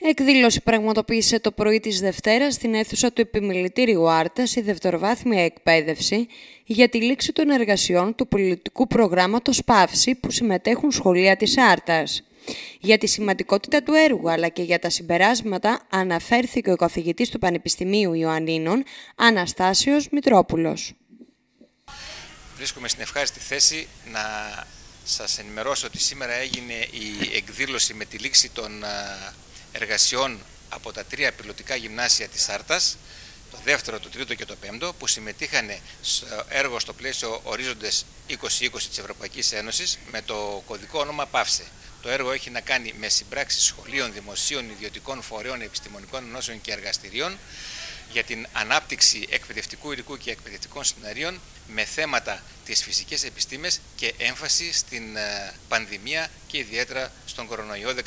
Εκδήλωση πραγματοποίησε το πρωί της Δευτέρας στην αίθουσα του Επιμελητήριου Άρτας η δευτεροβάθμια εκπαίδευση για τη λήξη των εργασιών του πολιτικού προγράμματος Παύση που συμμετέχουν σχολεία της Άρτας. Για τη σημαντικότητα του έργου αλλά και για τα συμπεράσματα αναφέρθηκε ο καθηγητής του Πανεπιστημίου Ιωαννίνων Αναστάσιος Μητρόπουλος. Βρίσκομαι στην ευχάριστη θέση να σας ενημερώσω ότι σήμερα έγινε η εκδήλωση με τη λήξη των εργασιών από τα 3 πιλωτικά γυμνάσια της Άρτας, το δεύτερο, το τρίτο και το πέμπτο, που συμμετείχαν στο έργο στο πλαίσιο Ορίζοντες 2020 της Ευρωπαϊκής Ένωσης με το κωδικό όνομα Παύσε. Το έργο έχει να κάνει με συμπράξεις σχολείων, δημοσίων, ιδιωτικών φορέων, επιστημονικών ενώσεων και εργαστηρίων για την ανάπτυξη εκπαιδευτικού υλικού και εκπαιδευτικών σενάριων με θέματα τις φυσικές επιστήμες και έμφαση στην πανδημία και ιδιαίτερα στον κορονοϊό 19.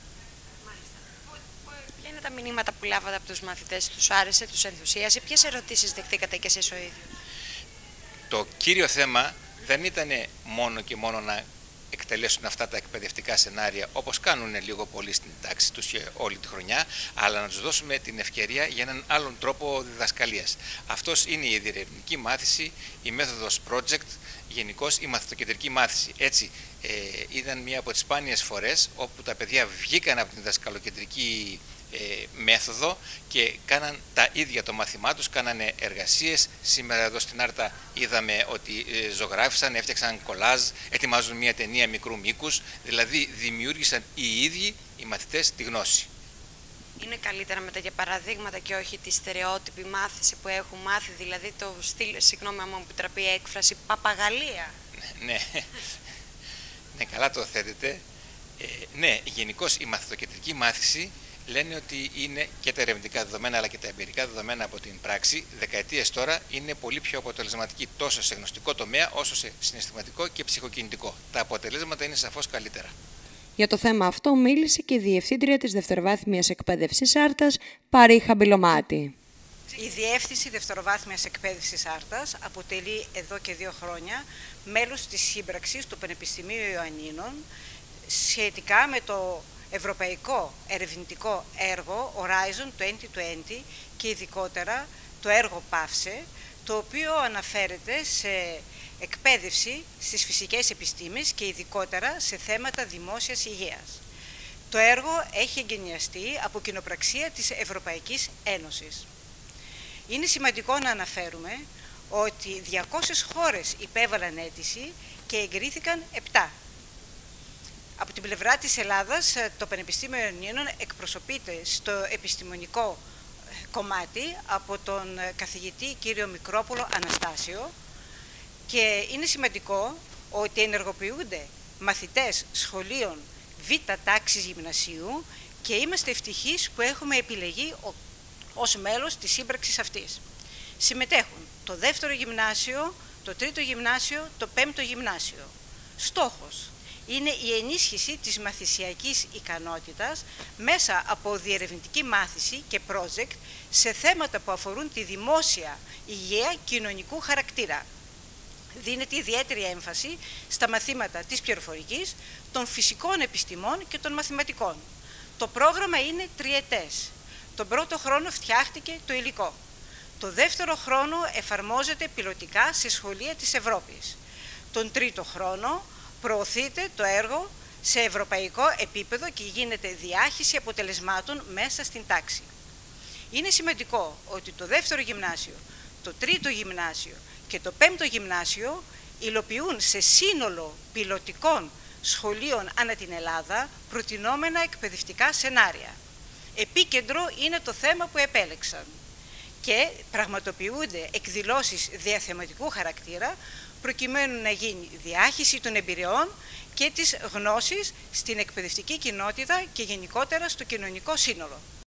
Ποια είναι τα μηνύματα που λάβατε από τους μαθητές, τους άρεσε, τους ενθουσίασε, ποιες ερωτήσεις δεχτήκατε και εσείς ο ίδιος? Το κύριο θέμα δεν ήταν μόνο και μόνο να εκτελέσουν αυτά τα εκπαιδευτικά σενάρια όπως κάνουν λίγο πολύ στην τάξη τους και όλη τη χρονιά, αλλά να τους δώσουμε την ευκαιρία για έναν άλλον τρόπο διδασκαλίας. Αυτός είναι η διερευνητική μάθηση, η μέθοδος project, γενικώς η μαθητοκεντρική μάθηση. Έτσι, ήταν μία από τις σπάνιες φορές όπου τα παιδιά βγήκαν από την διδασκαλοκεντρική μέθοδο και κάναν τα ίδια το μάθημά τους, κάνανε εργασίες. Σήμερα εδώ στην Άρτα είδαμε ότι ζωγράφισαν, έφτιαξαν κολάζ, ετοιμάζουν μια ταινία μικρού μήκους, δηλαδή δημιούργησαν οι ίδιοι οι μαθητές τη γνώση. Είναι καλύτερα με τέτοια παραδείγματα και όχι τη στερεότυπη μάθηση που έχουν μάθει, δηλαδή το στυλ, συγγνώμη αν μου επιτραπεί η έκφραση, παπαγαλία. Ναι, καλά το θέτετε. Ναι, γενικώς η μαθητοκεντρική μάθηση λένε ότι είναι και τα ερευνητικά δεδομένα αλλά και τα εμπειρικά δεδομένα από την πράξη δεκαετίες τώρα είναι πολύ πιο αποτελεσματική τόσο σε γνωστικό τομέα όσο σε συναισθηματικό και ψυχοκινητικό. Τα αποτελέσματα είναι σαφώς καλύτερα. Για το θέμα αυτό μίλησε και η Διευθύντρια της Δευτεροβάθμιας Εκπαίδευσης Άρτας, Πάρη Χαμπυλωμάτη. Η Διεύθυνση Δευτεροβάθμιας Εκπαίδευσης Άρτας αποτελεί εδώ και 2 χρόνια μέλος της σύμπραξης του Πανεπιστημίου Ιωαννίνων σχετικά με το ευρωπαϊκό ερευνητικό έργο Horizon 2020 και ειδικότερα το έργο Παύσε, το οποίο αναφέρεται σε εκπαίδευση στις φυσικές επιστήμες και ειδικότερα σε θέματα δημόσιας υγείας. Το έργο έχει εγκαινιαστεί από κοινοπραξία της Ευρωπαϊκής Ένωσης. Είναι σημαντικό να αναφέρουμε ότι 200 χώρες υπέβαλαν αίτηση και εγκρίθηκαν 7. Από την πλευρά της Ελλάδας, το Πανεπιστήμιο Ιωαννίνων εκπροσωπείται στο επιστημονικό κομμάτι από τον καθηγητή κύριο Μικρόπουλο Αναστάσιο και είναι σημαντικό ότι ενεργοποιούνται μαθητές σχολείων β' τάξης γυμνασίου και είμαστε ευτυχείς που έχουμε επιλεγεί ως μέλος της σύμπραξης αυτής. Συμμετέχουν το 2ο γυμνάσιο, το 3ο γυμνάσιο, το 5ο γυμνάσιο. Στόχος είναι η ενίσχυση της μαθησιακής ικανότητας μέσα από διερευνητική μάθηση και project σε θέματα που αφορούν τη δημόσια υγεία κοινωνικού χαρακτήρα. Δίνεται ιδιαίτερη έμφαση στα μαθήματα της πληροφορικής, των φυσικών επιστημών και των μαθηματικών. Το πρόγραμμα είναι 3ετές. Τον πρώτο χρόνο φτιάχτηκε το υλικό. Το δεύτερο χρόνο εφαρμόζεται πιλωτικά σε σχολεία της Ευρώπης. Τον τρίτο χρόνο προωθείται το έργο σε ευρωπαϊκό επίπεδο και γίνεται διάχυση αποτελεσμάτων μέσα στην τάξη. Είναι σημαντικό ότι το 2ο γυμνάσιο, το 3ο γυμνάσιο και το 5ο γυμνάσιο υλοποιούν σε σύνολο πιλωτικών σχολείων ανά την Ελλάδα προτινόμενα εκπαιδευτικά σενάρια. Επίκεντρο είναι το θέμα που επέλεξαν και πραγματοποιούνται εκδηλώσεις διαθεματικού χαρακτήρα προκειμένου να γίνει διάχυση των εμπειριών και της γνώσης στην εκπαιδευτική κοινότητα και γενικότερα στο κοινωνικό σύνολο.